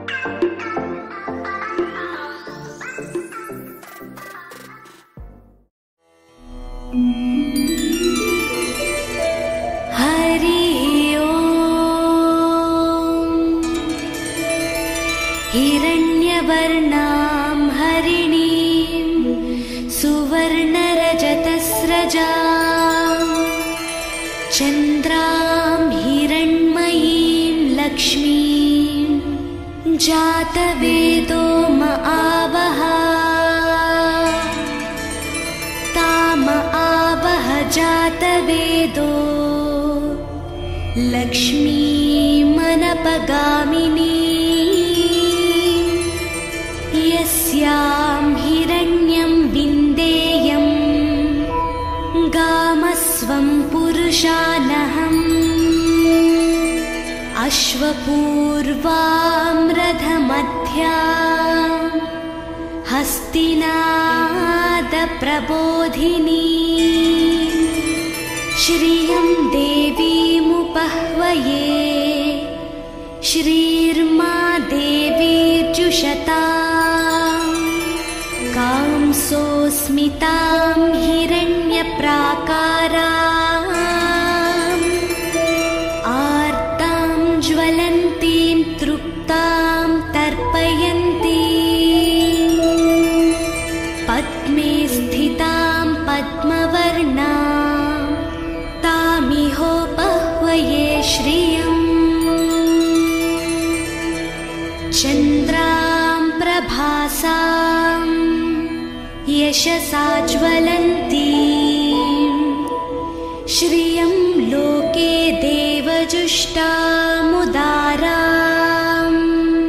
हिरण्यवर्णां हरिणीं सुवर्णरजतस्रजां चन्द्रां हिरण्मयीं लक्ष्मीं जातवेदो महावः ताम आवह जातवेदो लक्ष्मीमनपगामिनी यस्यां हिरण्यं विन्देयं गामस्वं पुरुषानहम् अश्वपूर्वां रथमध्यां हस्तिनादप्रबोधिनी श्रियं देवीमुपह्वये श्रीर्मा देवीर्जुषता कांसोऽस्मितां हिरण्यप्राकाराम् आर्तां ज्वलन्तीं तृप्तां तर्पयन्ती पद्मे स्थितां पद्मवर्णां तामिहोपह्वये श्रियम् चन्द्रां प्रभासां यशसा ज्वलन्तीं श्रियं लोके देवजुष्टामुदाराम्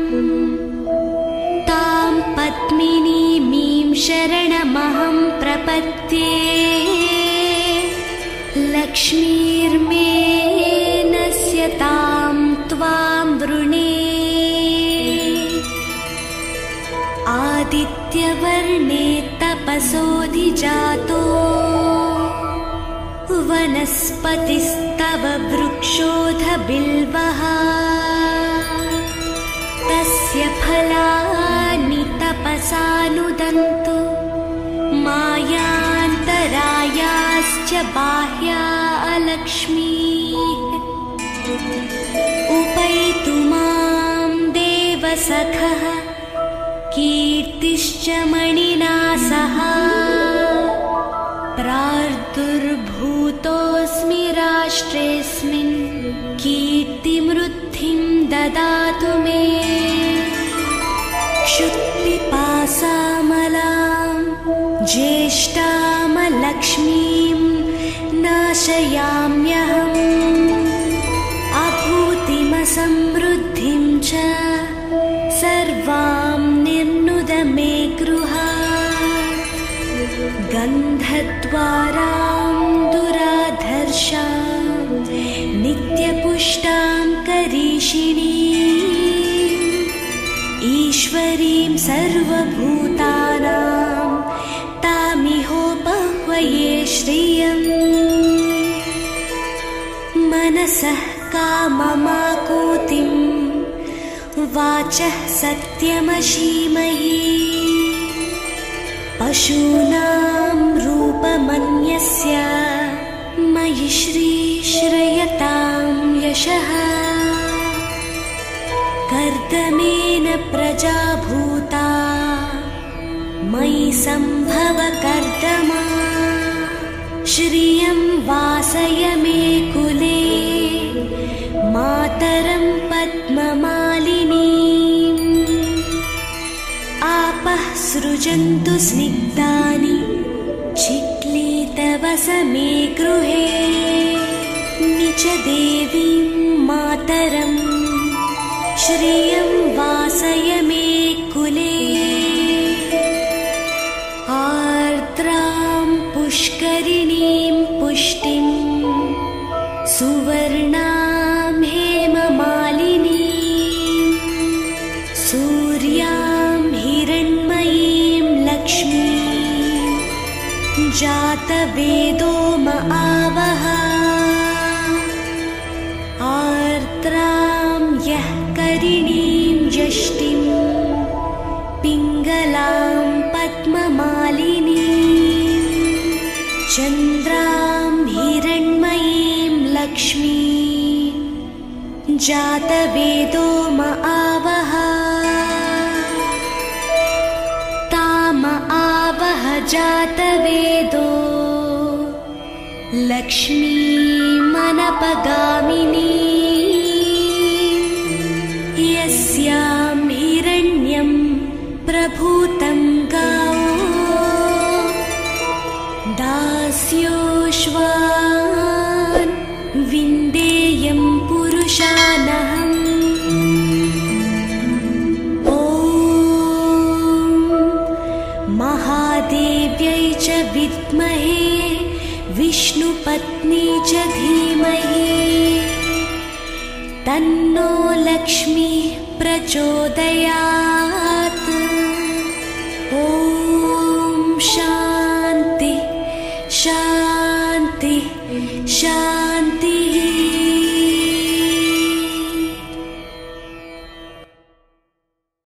तां पद्मिनीमीं शरणमहं प्रपद्ये लक्ष्मीर्मेनस्य तां त्वां वृणे आदित्यवर्णे तपसोऽधिजातो वनस्पतिस्तव वृक्षोऽथ बिल्वः तस्य फलानि तपसानुदन्तु मायान्तरायाश्च बाह्या लक्ष्मीः उपैतु मां देवसखः कीर्तिश्च मणिना सह प्रार्दुर्भूतोऽस्मि राष्ट्रेऽस्मिन् कीर्तिमृद्धिं ददातु मे क्षुत्पिपासामलां ज्येष्ठामलक्ष्मीं नाशयाम्यहम् अभूतिमसमृद्धिं च सर्वां निर्नुद मे गृहात् गन्धद्वारां दुराधर्षां नित्यपुष्टां करीषिणीम् ईश्वरीं सर्वभूतानां तामिहोपह्वये श्रियम् मनसः काममाकूतिं वाचः सत्यमशीमहि पशूनां रूपमन्यस्य मयि श्रीश्रयतां यशः कर्दमेन प्रजा भूता मयि सम्भव कर्दमा श्रियं वासय मे कुले मातरं पद्ममालिनीम् आपः सृजन्तु स्निग्धानि चिक्लीतवस मे गृहे निच देवीं मातरं श्रियं वासय मे कुले आर्द्रां पुष्करिणीं पुष्टिं सुवर्णां हेममालिनीं सूर्यां हिरण्मयीं लक्ष्मीं जातवेदो महावः आर्द्रां यः करिणीं यष्टिं चन्द्रां हिरण्मयीं लक्ष्मीं जातवेदो म आवह ताम आवह जातवेदो लक्ष्मीमनपगामिनी यस्यां हिरण्यं प्रभूतं गावो दास्योश्वान् विन्देयं पुरुषानहम् ॐ महादेव्यै च विद्महे विष्णुपत्नी च धीमहि तन्नो लक्ष्मीः प्रचोदयात् ॐ शान्ति शान्ति शान्ति।